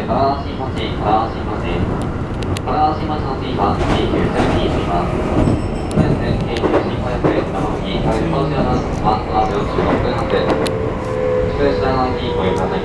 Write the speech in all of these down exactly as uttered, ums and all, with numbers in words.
川新町、川新町、川新町の T 番、T きゅうせんに行きます。そうですね、京急新快速なのに、こちらのマントナブよんじゅうろっぷん発、宿列車のにご利用ください。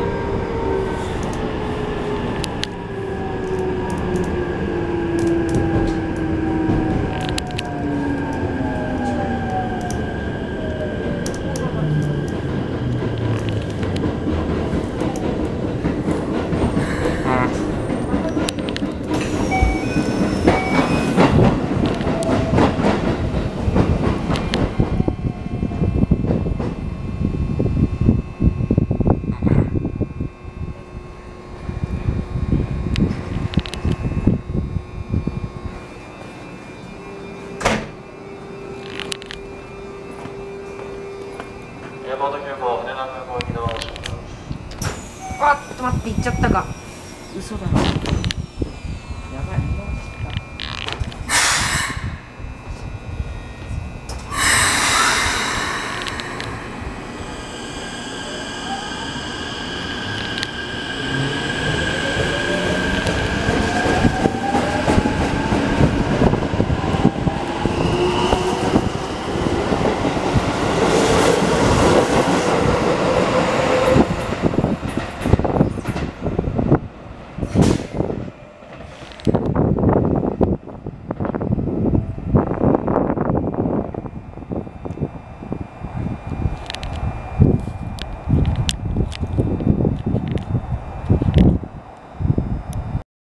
エアポート急行羽田空港行きのあっと待って、行っちゃったか。嘘だな。